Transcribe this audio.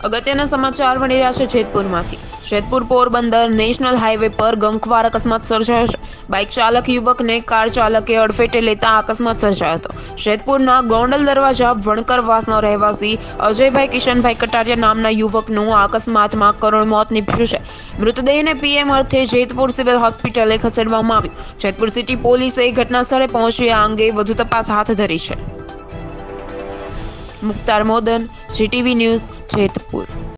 અગત્યના સમાચાર મળી રહ્યા છે જેતપુરમાંથી। જેતપુર પોરબંદર નેશનલ હાઈવે પર ગમખ્વાર અકસ્માત સર્જાયો છે। બાઇક ચાલક યુવકને કાર ચાલકે અડફેટે લેતા અકસ્માત સર્જાયો હતો। જેતપુરના ગોંડલ દરવાજા વણકરવાસનો રહેવાસી અજયભાઈ કિશનભાઈ કટારિયા નામના યુવકનું આ અકસ્માતમાં કરુણ મોત નીપજ્યું છે। મૃતદેહને પીએમ અર્થે જેતપુર સિવિલ હોસ્પિટલે ખસેડવામાં આવ્યો। જેતપુર સિટી પોલીસે ઘટનાસ્થળે પહોંચી આ અંગે વધુ તપાસ હાથ ધરી છે। Mukhtar Modan, GTV news, Jetpur.